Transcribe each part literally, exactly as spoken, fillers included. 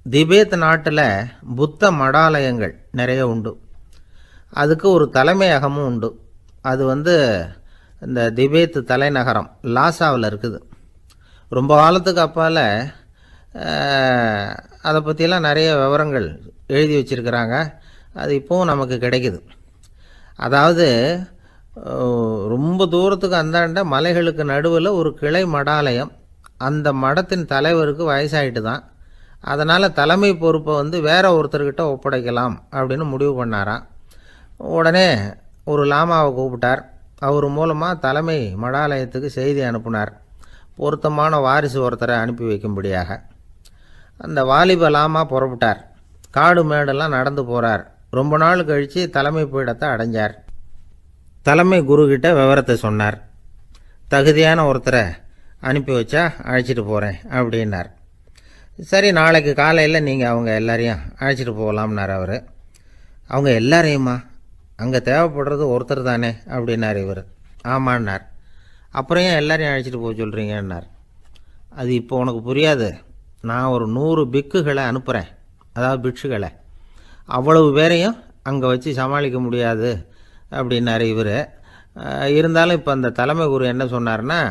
திபேத் நாட்டில் புத்த மடாலயங்கள் நிறைய உண்டு. அதுக்கு ஒரு தலைமையகமும் உண்டு. அது வந்து இந்த திபேத் தலைநகரம் லாசாவில் இருக்குது. ரொம்ப காலத்துக்கு அப்பால் அதை பற்றியெல்லாம் நிறைய விவரங்கள் எழுதி வச்சுருக்கிறாங்க. அது இப்போவும் நமக்கு கிடைக்குது. அதாவது ரொம்ப தூரத்துக்கு அந்தாண்ட மலைகளுக்கு நடுவில் ஒரு கிளை மடாலயம். அந்த மடத்தின் தலைவருக்கு வயசாகிட்டு தான். அதனால் தலைமை பொறுப்பை வந்து வேற ஒருத்தர்கிட்ட ஒப்படைக்கலாம் அப்படின்னு முடிவு பண்ணாராம். உடனே ஒரு லாமாவை கூப்பிட்டார். அவர் மூலமாக தலைமை மடாலயத்துக்கு செய்தி அனுப்புனார், பொருத்தமான வாரிசு ஒருத்தரை அனுப்பி வைக்கும்படியாக. அந்த வாலிப லாமா புறப்பட்டார். காடு மேடெல்லாம் நடந்து போகிறார். ரொம்ப நாள் கழித்து தலைமை பீடத்தை அடைஞ்சார். தலைமை குருக்கிட்ட விவரத்தை சொன்னார். தகுதியான ஒருத்தரை அனுப்பி வச்சா அழைச்சிட்டு போகிறேன் அப்படின்னார். சரி, நாளைக்கு காலையில் நீங்கள் அவங்க எல்லாரையும் அழைச்சிட்டு போகலாம்னார் அவர். அவங்க எல்லாரையுமா? அங்கே தேவைப்படுறது ஒருத்தர் தானே அப்படின்னார் இவர். ஆமான்னார். அப்புறம் ஏன் எல்லாரையும் அழைச்சிட்டு போக சொல்கிறீங்கன்னார். அது இப்போ உனக்கு புரியாது. நான் ஒரு நூறு பிக்குகளை அனுப்புகிறேன், அதாவது பிட்சுகளை. அவ்வளவு பேரையும் அங்கே வச்சு சமாளிக்க முடியாது அப்படின்னார் இவர். இருந்தாலும் இப்போ அந்த தலைமை குரு என்ன சொன்னார்னா,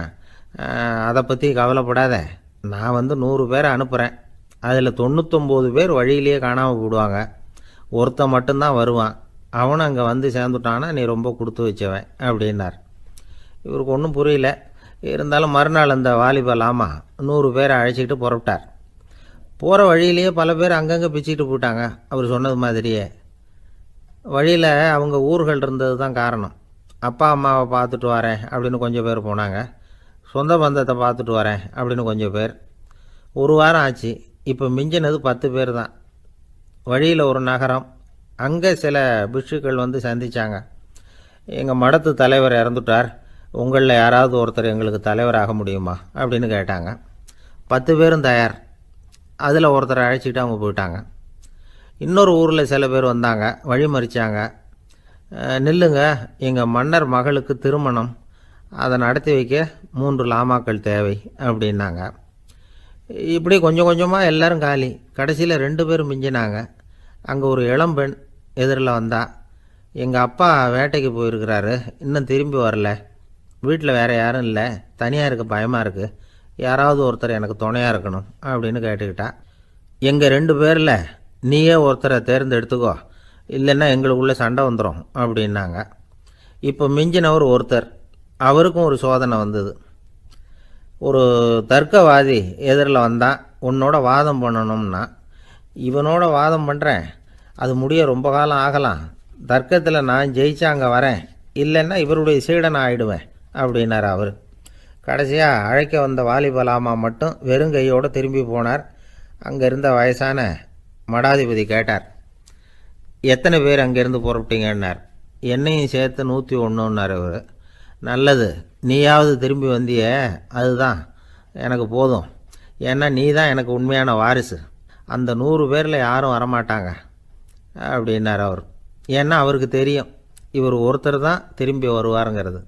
அதை பற்றி கவலைப்படாத, நான் வந்து நூறு பேரை அனுப்புகிறேன். அதில் தொண்ணூத்தொம்பது பேர் வழியிலேயே காணாமல் போடுவாங்க, ஒருத்தன் மட்டும்தான் வருவான். அவனும் அங்கே வந்து சேர்ந்துட்டான்னா நீ ரொம்ப கொடுத்து வச்சவன் அப்படின்னார். இவருக்கு ஒன்றும் புரியல. இருந்தாலும் மறுநாள் அந்த வாலிபலாமா நூறு பேரை அழைச்சிக்கிட்டு புறப்பட்டார். போகிற வழியிலேயே பல பேர் அங்கங்கே பிச்சுக்கிட்டு போயிட்டாங்க. அவர் சொன்னது மாதிரியே. வழியில் அவங்க ஊர்கள் இருந்தது தான் காரணம். அப்பா அம்மாவை பார்த்துட்டு வரேன் அப்படின்னு கொஞ்சம் பேர் போனாங்க. சொந்த பந்தத்தை பார்த்துட்டு வரேன் அப்படின்னு கொஞ்சம் பேர். ஒரு வாரம் ஆச்சு. இப்போ மிஞ்சினது பத்து பேர் தான். வழியில் ஒரு நகரம். அங்கே சில பிட்சுக்கள் வந்து சந்தித்தாங்க. எங்கள் மடத்து தலைவர் இறந்துட்டார், உங்களில் யாராவது ஒருத்தர் எங்களுக்கு தலைவராக முடியுமா அப்படின்னு கேட்டாங்க. பத்து பேரும் தயார். அதில் ஒருத்தரை அழைச்சிக்கிட்டு அவங்க போயிட்டாங்க. இன்னொரு ஊரில் சில பேர் வந்தாங்க, வழி மறிச்சாங்க. நில்லுங்க, எங்கள் மன்னர் மகளுக்கு திருமணம், அதை நடத்தி வைக்க மூன்று லாமாக்கள் தேவை அப்படின்னாங்க. இப்படி கொஞ்சம் கொஞ்சமாக எல்லோரும் காலி. கடைசியில் ரெண்டு பேரும் மிஞ்சினாங்க. அங்கே ஒரு இளம்பெண் எதிரில் வந்தா. எங்கள் அப்பா வேட்டைக்கு போயிருக்கிறாரு, இன்னும் திரும்பி வரல. வீட்டில் வேறு யாரும் இல்லை, தனியாக இருக்க பயமாக இருக்குது, யாராவது ஒருத்தர் எனக்கு துணையாக இருக்கணும் அப்படின்னு கேட்டுக்கிட்டா. எங்கள் ரெண்டு பேரில் நீயே ஒருத்தரை தேர்ந்தெடுத்துக்கோ, இல்லைன்னா எங்களுக்குள்ளே சண்டை வந்துடும் அப்படின்னாங்க. இப்போ மிஞ்சினவர் ஒருத்தர். அவருக்கும் ஒரு சோதனை வந்தது. ஒரு தர்க்கவாதி எதிரில் வந்தான். உன்னோட வாதம் பண்ணணும்னா. இவனோட வாதம் பண்ணுறேன், அது முடிய ரொம்ப காலம் ஆகலாம். தர்க்கத்தில் நான் ஜெயிச்சா அங்கே வரேன், இல்லைன்னா இவருடைய சீடனை ஆகிடுவேன் அப்படின்னார் அவர். கடைசியாக அழைக்க வந்த வாலிபலாமா மட்டும் வெறுங்கையோடு திரும்பி போனார். அங்கே இருந்த வயசான மடாதிபதி கேட்டார், எத்தனை பேர் அங்கேருந்து புறப்பட்டீங்கன்னார். என்னையும் சேர்த்து நூற்றி ஒன்றுன்னார் அவர். நல்லது, நீயாவது திரும்பி வந்தியே, அதுதான் எனக்கு போதும். ஏன்னா நீ தான் எனக்கு உண்மையான வாரிசு. அந்த நூறு பேரில் யாரும் வரமாட்டாங்க அப்படின்னார் அவர். ஏன்னா அவருக்கு தெரியும் இவர் ஒருத்தர் தான் திரும்பி வருவாருங்கிறது.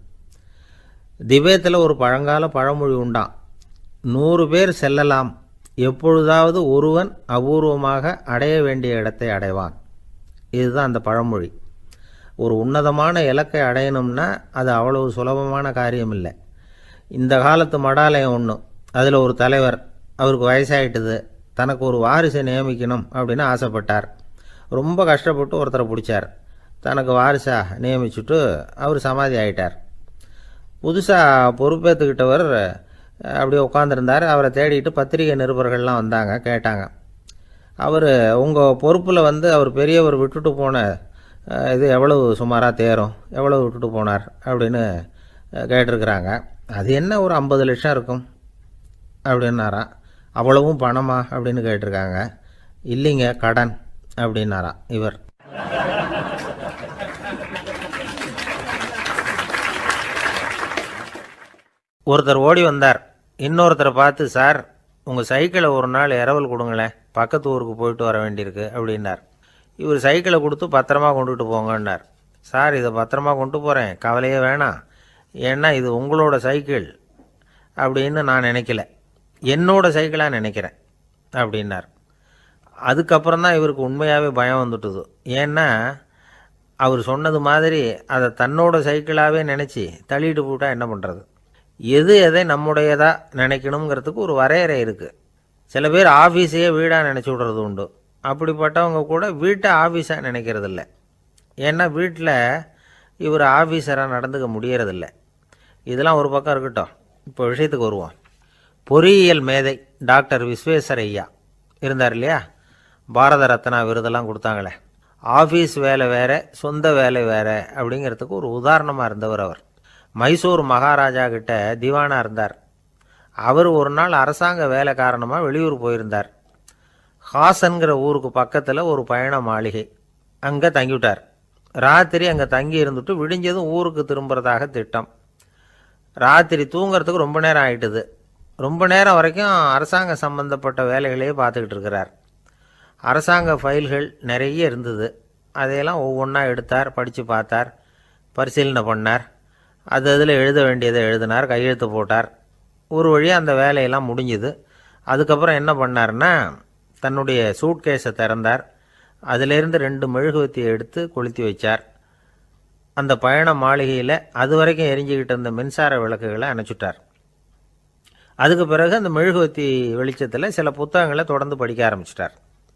திபேத்தில் ஒரு பழங்கால பழமொழி உண்டாம், நூறு பேர் செல்லலாம், எப்பொழுதாவது ஒருவன் அபூர்வமாக அடைய வேண்டிய இடத்தை அடைவான். இதுதான் அந்த பழமொழி. ஒரு உன்னதமான இலக்கை அடையணும்னா அது அவ்வளவு சுலபமான காரியம் இல்லை. இந்த காலத்து மடாலயம் ஒன்று, அதில் ஒரு தலைவர், அவருக்கு வயசாகிட்டுது, தனக்கு ஒரு வாரிசை நியமிக்கணும் அப்படின்னு ஆசைப்பட்டார். ரொம்ப கஷ்டப்பட்டு ஒருத்தரை பிடிச்சார். தனக்கு வாரிசாக நியமிச்சுட்டு அவர் சமாதி ஆகிட்டார். புதுசாக பொறுப்பேற்றுக்கிட்டவர் அப்படியே உட்காந்துருந்தார். அவரை தேடிட்டு பத்திரிகை நிருபர்கள்லாம் வந்தாங்க, கேட்டாங்க. அவர் உங்கள் பொறுப்பில் வந்து அவர் பெரியவர் விட்டுட்டு போன இது எவ்வளவு சுமாராக தேரும், எவ்வளவு விட்டுட்டு போனார் அப்படின்னு கேட்டிருக்கிறாங்க. அது என்ன ஒரு ஐம்பது லட்சம் இருக்கும் அப்படின்னாராம். அவ்வளவும் பணமா அப்படின்னு கேட்டிருக்காங்க. இல்லைங்க, கடன் அப்படின்னாராம் இவர். ஒருத்தர் ஓடி வந்தார். இன்னொருத்தரை பார்த்து, சார் உங்கள் சைக்கிளை ஒரு நாள் இரவல் கொடுங்களேன், பக்கத்து ஊருக்கு போயிட்டு வர வேண்டியிருக்கு அப்படின்னார். இவர் சைக்கிளை கொடுத்து பத்திரமா கொண்டுட்டு போங்கன்னார். சார் இதை பத்திரமா கொண்டு போகிறேன், கவலையே வேணாம், ஏன்னா இது உங்களோட சைக்கிள் அப்படின்னு நான் நினைக்கல, என்னோட சைக்கிளாக நினைக்கிறேன் அப்படின்னார். அதுக்கப்புறம் தான் இவருக்கு உண்மையாகவே பயம் வந்துட்டுது. ஏன்னா அவர் சொன்னது மாதிரி அதை தன்னோட சைக்கிளாகவே நினச்சி தள்ளிட்டு போட்டால் என்ன பண்ணுறது? எது எதை நம்முடையதாக நினைக்கணுங்கிறதுக்கு ஒரு வரையறை இருக்குது. சில பேர் ஆஃபீஸையே வீடாக நினச்சி விடுறது உண்டு. அப்படிப்பட்டவங்க கூட வீட்டை ஆஃபீஸாக நினைக்கிறதில்ல. ஏன்னா வீட்டில் இவர் ஆஃபீஸராக நடந்துக்க முடியறதில்ல. இதெல்லாம் ஒரு பக்கம் இருக்கட்டும். இப்போ விஷயத்துக்கு வருவோம். பொறியியல் மேதை டாக்டர் விஸ்வேஸ்வரய்யா இருந்தார் இல்லையா, பாரத ரத்னா விருதெல்லாம் கொடுத்தாங்களே. ஆஃபீஸ் வேலை வேறு, சொந்த வேலை வேறு அப்படிங்கிறதுக்கு ஒரு உதாரணமாக இருந்தவர் அவர். மைசூர் மகாராஜா கிட்ட திவானாக இருந்தார். அவர் ஒரு நாள் அரசாங்க வேலை காரணமாக வெளியூர் போயிருந்தார். ஹாசன்கிற ஊருக்கு பக்கத்தில் ஒரு பயண மாளிகை, அங்கே தங்கிவிட்டார். ராத்திரி அங்கே தங்கி இருந்துட்டு விடிஞ்சதும் ஊருக்கு திரும்புறதாக திட்டம். ராத்திரி தூங்கிறதுக்கு ரொம்ப நேரம் ஆகிட்டுது. ரொம்ப நேரம் வரைக்கும் அரசாங்க சம்பந்தப்பட்ட வேலைகளையே பார்த்துக்கிட்டு இருக்கிறார். அரசாங்க ஃபைல்கள் நிறைய இருந்தது. அதையெல்லாம் ஒவ்வொன்றா எடுத்தார், படித்து பார்த்தார், பரிசீலனை பண்ணார். அது அதில் எழுத வேண்டியதை எழுதினார், கையெழுத்து போட்டார். ஒரு வழியாக அந்த வேலையெல்லாம் முடிஞ்சுது. அதுக்கப்புறம் என்ன பண்ணார்னா, தன்னுடைய சூட்கேஸை திறந்தார். அதிலிருந்து ரெண்டு மெழுகுவத்தியை எடுத்து கொளுத்தி வச்சார். அந்த பயண மாளிகையில் அது வரைக்கும் எரிஞ்சிக்கிட்டு இருந்த மின்சார விளக்குகளை அணைச்சிட்டார். அதுக்கு பிறகு அந்த மெழுகுவத்தி வெளிச்சத்தில் சில புத்தகங்களை தொடர்ந்து படிக்க ஆரம்பிச்சிட்டார்.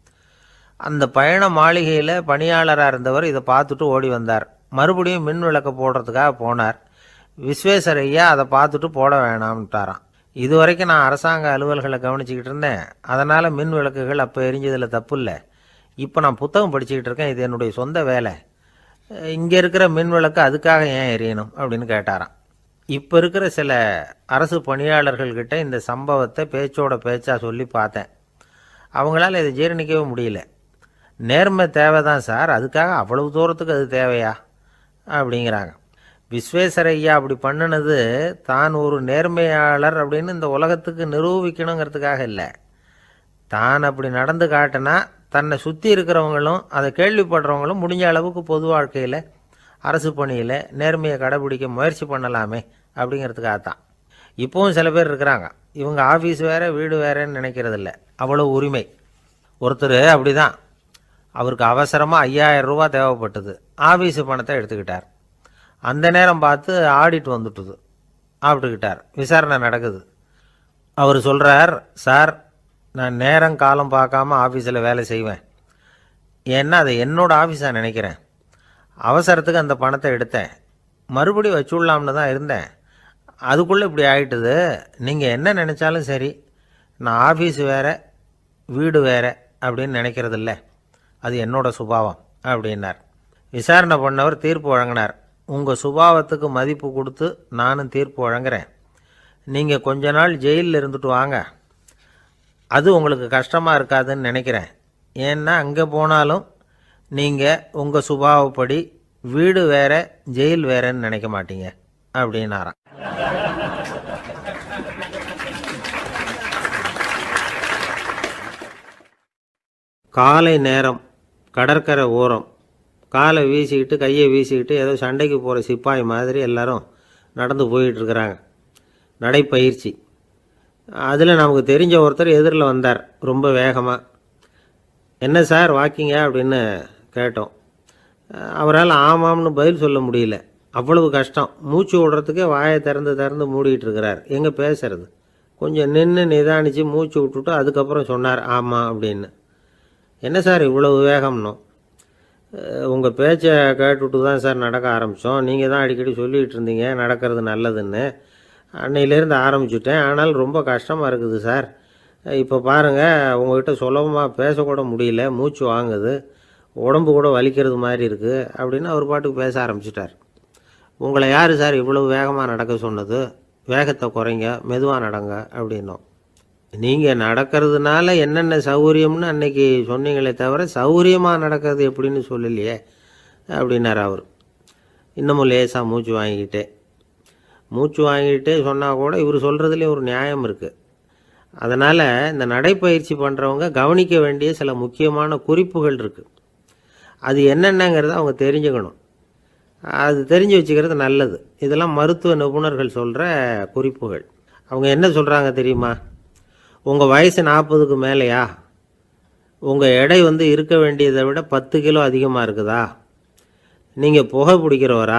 அந்த பயண மாளிகையில் பணியாளராக இருந்தவர் இதை பார்த்துட்டு ஓடி வந்தார். மறுபடியும் மின் விளக்கை போடுறதுக்காக போனார். விஸ்வேஸ்வரய்யா அதை பார்த்துட்டு போட வேணாம்ட்டாராம். இது வரைக்கும் நான் அரசாங்க அலுவல்களை கவனிச்சிக்கிட்டு இருந்தேன், அதனால் மின் விளக்குகள் அப்போ எரிஞ்சதில் தப்பு இல்லை. இப்போ நான் புத்தகம் படிச்சுக்கிட்டு இருக்கேன், இது என்னுடைய சொந்த வேலை. இங்கே இருக்கிற மின் விளக்கு அதுக்காக ஏன் எரியணும் அப்படின்னு கேட்டாராம். இப்போ இருக்கிற சில அரசு பணியாளர்கள்கிட்ட இந்த சம்பவத்தை பேச்சோட பேச்சாக சொல்லி பார்த்தேன். அவங்களால இதை ஜீரணிக்கவே முடியல. நேர்மை தேவை தான் சார், அதுக்காக அவ்வளவு தூரத்துக்கு அது தேவையா அப்படிங்கிறாங்க. விஸ்வேஸ்வரய்யா அப்படி பண்ணினது தான் ஒரு நேர்மையாளர் அப்படின்னு இந்த உலகத்துக்கு நிரூபிக்கணுங்கிறதுக்காக இல்லை. தான் அப்படி நடந்து காட்டினா தன்னை சுற்றி இருக்கிறவங்களும் அதை கேள்விப்படுறவங்களும் முடிஞ்ச அளவுக்கு பொது வாழ்க்கையில், அரசு பணியில் நேர்மையை கடைபிடிக்க முயற்சி பண்ணலாமே அப்படிங்கிறதுக்காகத்தான். இப்போவும் சில பேர் இருக்கிறாங்க, இவங்க ஆஃபீஸ் வேறு வீடு வேறேன்னு நினைக்கிறதில்ல, அவ்வளோ உரிமை. ஒருத்தர் அப்படி தான், அவருக்கு அவசரமாக ஐயாயிரம் ரூபா தேவைப்பட்டது. ஆஃபீஸு பணத்தை எடுத்துக்கிட்டார். அந்த நேரம் பார்த்து ஆடிட் வந்துட்டுது. ஆப்பிட்டுக்கிட்டார். விசாரணை நடக்குது. அவர் சொல்கிறார், சார் நான் நேரம் காலம் பார்க்காம ஆஃபீஸில் வேலை செய்வேன். ஏன்னா அதை என்னோடய ஆஃபீஸாக நினைக்கிறேன். அவசரத்துக்கு அந்த பணத்தை எடுத்தேன், மறுபடியும் வச்சுடலாம்னு தான் இருந்தேன். அதுக்குள்ளே இப்படி ஆகிட்டுது. நீங்கள் என்ன நினச்சாலும் சரி, நான் ஆஃபீஸ் வேறு வீடு வேறு அப்படின்னு நினைக்கிறதில்ல, அது என்னோட சுபாவம் அப்படின்னார். விசாரணை பண்ணவர் தீர்ப்பு வழங்கினார். உங்கள் சுபாவத்துக்கு மதிப்பு கொடுத்து நானும் தீர்ப்பு வழங்குறேன். நீங்கள் கொஞ்ச நாள் ஜெயிலில் இருந்துட்டு வாங்க, அது உங்களுக்கு கஷ்டமாக இருக்காதுன்னு நினைக்கிறேன். ஏன்னா அங்கே போனாலும் நீங்கள் உங்கள் சுபாவப்படி வீடு வேற ஜெயில் வேறன்னு நினைக்க மாட்டீங்க அப்படின்னாராம். காலை நேரம், கடற்கரை ஓரம், காலை வீசிக்கிட்டு கையை வீசிக்கிட்டு ஏதோ சண்டைக்கு போகிற சிப்பாய் மாதிரி எல்லாரும் நடந்து போயிட்டுருக்கிறாங்க. நடைப்பயிற்சி. அதில் நமக்கு தெரிஞ்ச ஒருத்தர் எதிரில் வந்தார் ரொம்ப வேகமாக. என்ன சார் வாக்கிங்க அப்படின்னு கேட்டோம். அவரால் ஆமாம்னு பதில் சொல்ல முடியல, அவ்வளவு கஷ்டம். மூச்சு விடுறதுக்கே வாயை திறந்து திறந்து மூடிட்டு இருக்கிறார். எங்கே பேசுறது? கொஞ்சம் நின்று நிதானித்து மூச்சு விட்டுட்டு அதுக்கப்புறம் சொன்னார் ஆமாம் அப்படின்னு. என்ன சார் இவ்வளவு வேகம்னோ? உங்கள் பேச்சை கேட்டுவிட்டு தான் சார் நடக்க ஆரம்பித்தோம். நீங்கள் தான் அடிக்கடி சொல்லிகிட்டு இருந்தீங்க நடக்கிறது நல்லதுன்னு. அன்னையிலேருந்து ஆரம்பிச்சுட்டேன், ஆனால் ரொம்ப கஷ்டமாக இருக்குது சார். இப்போ பாருங்கள், உங்கள்கிட்ட சுலபமாக பேசக்கூட முடியல, மூச்சு வாங்குது, உடம்பு கூட வலிக்கிறது மாதிரி இருக்குது அப்படின்னு அவர் பாட்டுக்கு பேச ஆரம்பிச்சிட்டார். உங்களை யார் சார் இவ்வளவு வேகமாக நடக்க சொன்னது? வேகத்தை குறைங்க, மெதுவாக நடங்க அப்படின்னோம். நீங்கள் நடக்கிறதுனால என்னென்ன சௌகரியம்னு அன்னைக்கு சொன்னீங்களே தவிர சௌகரியமாக நடக்கிறது எப்படின்னு சொல்லலையே அப்படின்னார் அவர். இன்னமும் லேசாக மூச்சு வாங்கிக்கிட்டே மூச்சு வாங்கிக்கிட்டே சொன்னால் கூட இவர் சொல்கிறதுலேயே ஒரு நியாயம் இருக்குது. அதனால் இந்த நடைப்பயிற்சி பண்ணுறவங்க கவனிக்க வேண்டிய சில முக்கியமான குறிப்புகள் இருக்குது. அது என்னென்னங்கிறத அவங்க தெரிஞ்சுக்கணும். அது தெரிஞ்சு வச்சுக்கிறது நல்லது. இதெல்லாம் மருத்துவ நிபுணர்கள் சொல்கிற குறிப்புகள். அவங்க என்ன சொல்கிறாங்க தெரியுமா? உங்கள் வயசு நாற்பதுக்கு மேலேயா? உங்கள் எடை வந்து இருக்க வேண்டியதை விட பத்து கிலோ அதிகமாக இருக்குதா, நீங்கள் புகை பிடிக்கிறவரா,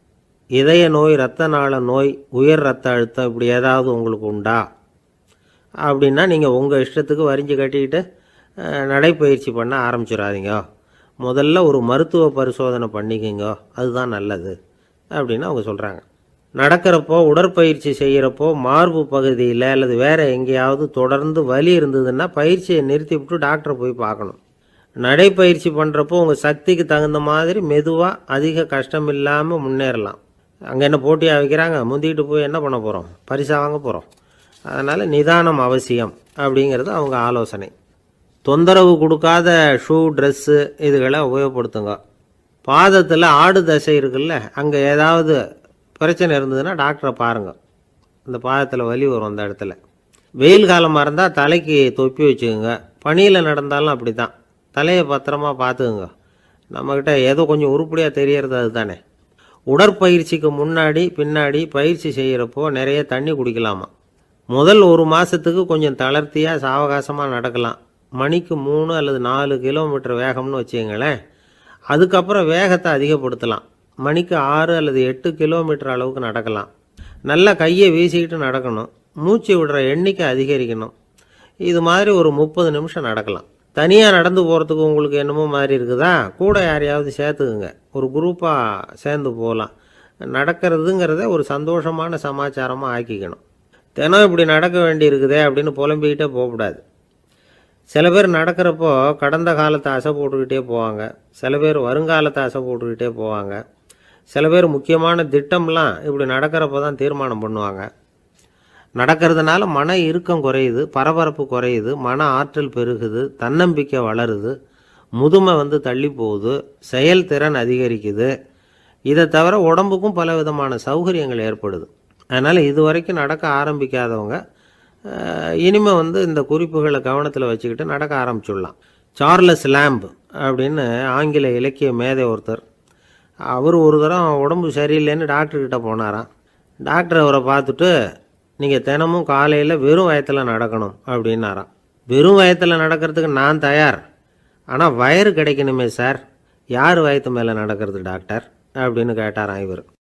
இதய நோய், இரத்த நாள நோய், உயர் இரத்த அழுத்தம் இப்படி ஏதாவது உங்களுக்கு உண்டா அப்படின்னா நீங்கள் உங்கள் இஷ்டத்துக்கு வரிஞ்சு கட்டிக்கிட்டு நடைப்பயிற்சி பண்ண ஆரம்பிச்சிடாதீங்க. முதல்ல ஒரு மருத்துவ பரிசோதனை பண்ணிக்கோங்க, அதுதான் நல்லது அப்படின்னு அவங்க சொல்கிறாங்க. நடக்கிறப்போ, உடற்பயிற்சி செய்கிறப்போ மார்பு பகுதியில் அல்லது வேறு எங்கேயாவது தொடர்ந்து வலி இருந்ததுன்னா பயிற்சியை நிறுத்தி விட்டு டாக்டரை போய் பார்க்கணும். நடைப்பயிற்சி பண்ணுறப்போ உங்கள் சக்திக்கு தகுந்த மாதிரி மெதுவாக அதிக கஷ்டம் இல்லாமல் முன்னேறலாம். அங்கே என்ன போட்டியாக வைக்கிறாங்க, முந்திக்கிட்டு போய் என்ன பண்ண போகிறோம், பரிசாக வாங்க போகிறோம். அதனால் நிதானம் அவசியம் அப்படிங்கிறது அவங்க ஆலோசனை. தொந்தரவு கொடுக்காத ஷூ, ட்ரெஸ்ஸு இதுகளை உபயோகப்படுத்துங்க. பாதத்தில் ஆடு தசை இருக்குல்ல, அங்கே ஏதாவது பிரச்சனை இருந்ததுன்னா டாக்டரை பாருங்கள். இந்த பாதத்தில் வலி வரும் அந்த இடத்துல. வெயில் காலமாக இருந்தால் தலைக்கு தொப்பி வச்சுக்கோங்க. பனியில் நடந்தாலும் அப்படி தான், தலையை பத்திரமா பார்த்துக்குங்க. நம்மக்கிட்ட ஏதோ கொஞ்சம் உருப்படியாக தெரியறது அது தானே. உடற்பயிற்சிக்கு முன்னாடி பின்னாடி பயிற்சி செய்கிறப்போ நிறைய தண்ணி குடிக்கலாமா. முதல் ஒரு மாதத்துக்கு கொஞ்சம் தளர்த்தியாக சாவகாசமாக நடக்கலாம். மணிக்கு மூணு அல்லது நாலு கிலோமீட்டர் வேகம்னு வச்சுங்களேன். அதுக்கப்புறம் வேகத்தை அதிகப்படுத்தலாம். மணிக்கு ஆறு அல்லது எட்டு கிலோமீட்டர் அளவுக்கு நடக்கலாம். நல்லா கையை வீசிக்கிட்டு நடக்கணும். மூச்சு விடுற எண்ணிக்கை அதிகரிக்கணும். இது மாதிரி ஒரு முப்பது நிமிஷம் நடக்கலாம். தனியாக நடந்து போகிறதுக்கு உங்களுக்கு என்னமோ மாதிரி இருக்குதா, கூட யாரையாவது சேர்த்துக்குங்க. ஒரு குரூப்பாக சேர்ந்து போகலாம். நடக்கிறதுங்கிறத ஒரு சந்தோஷமான சமாச்சாரமாக ஆக்கிக்கணும். தினம் இப்படி நடக்க வேண்டி இருக்குதே அப்படின்னு புலம்பிக்கிட்டே போகக்கூடாது. சில பேர் நடக்கிறப்போ கடந்த காலத்தை அசை போட்டுக்கிட்டே போவாங்க. சில பேர் வருங்காலத்தை அசை போட்டுக்கிட்டே போவாங்க. சில பேர் முக்கியமான திட்டம்லாம் இப்படி நடக்கிறப்ப தான் தீர்மானம் பண்ணுவாங்க. நடக்கிறதுனால மன இறுக்கம் குறையுது, பரபரப்பு குறையுது, மன ஆற்றல் பெருகுது, தன்னம்பிக்கை வளருது, முதுமை வந்து தள்ளி போகுது, செயல்திறன் அதிகரிக்குது. இதை தவிர உடம்புக்கும் பல விதமான சௌகரியங்கள் ஏற்படுது. அதனால் இது வரைக்கும் நடக்க ஆரம்பிக்காதவங்க இனிமேல் வந்து இந்த குறிப்புகளை கவனத்தில் வச்சுக்கிட்டு நடக்க ஆரம்பிச்சுடலாம். சார்லஸ் லேம்ப் அப்படின்னு ஆங்கில இலக்கிய மேதை ஒருத்தர், அவர் ஒரு தரம் உடம்பு சரியில்லைன்னு டாக்டர்கிட்ட போனாராம். டாக்டர் அவரை பார்த்துட்டு, நீங்கள் தினமும் காலையில் வெறும் வயத்தில் நடக்கணும் அப்படின்னாராம். வெறும் வயத்தில் நடக்கிறதுக்கு நான் தயார், ஆனால் வயிறு கிடைக்கணுமே சார், யார் வயத்து மேலே நடக்கிறது டாக்டர் அப்படின்னு கேட்டாராம் இவர்.